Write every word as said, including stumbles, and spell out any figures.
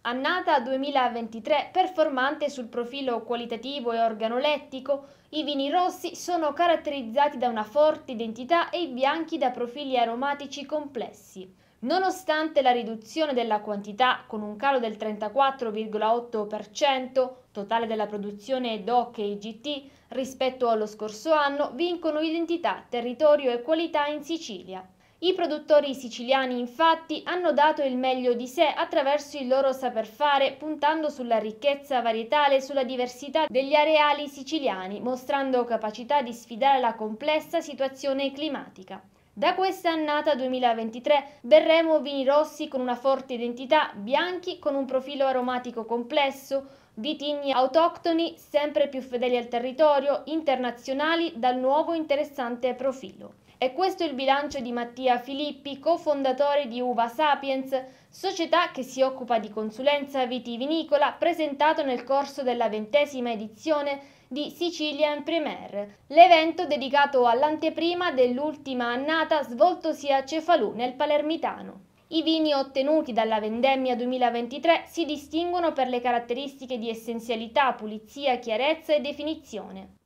Annata duemilaventitré performante sul profilo qualitativo e organolettico, i vini rossi sono caratterizzati da una forte identità e i bianchi da profili aromatici complessi. Nonostante la riduzione della quantità, con un calo del trentaquattro virgola otto per cento totale della produzione D O C e I G T rispetto allo scorso anno, vincono identità, territorio e qualità in Sicilia. I produttori siciliani infatti hanno dato il meglio di sé attraverso il loro saper fare, puntando sulla ricchezza varietale e sulla diversità degli areali siciliani, mostrando capacità di sfidare la complessa situazione climatica. Da questa annata duemilaventitré berremo vini rossi con una forte identità, bianchi con un profilo aromatico complesso, vitigni autoctoni sempre più fedeli al territorio, internazionali dal nuovo interessante profilo. E questo è il bilancio di Mattia Filippi, cofondatore di Uva Sapiens, società che si occupa di consulenza vitivinicola, presentato nel corso della ventesima edizione di Sicilian Premier, l'evento dedicato all'anteprima dell'ultima annata svoltosi a Cefalù nel Palermitano. I vini ottenuti dalla vendemmia duemilaventitré si distinguono per le caratteristiche di essenzialità, pulizia, chiarezza e definizione.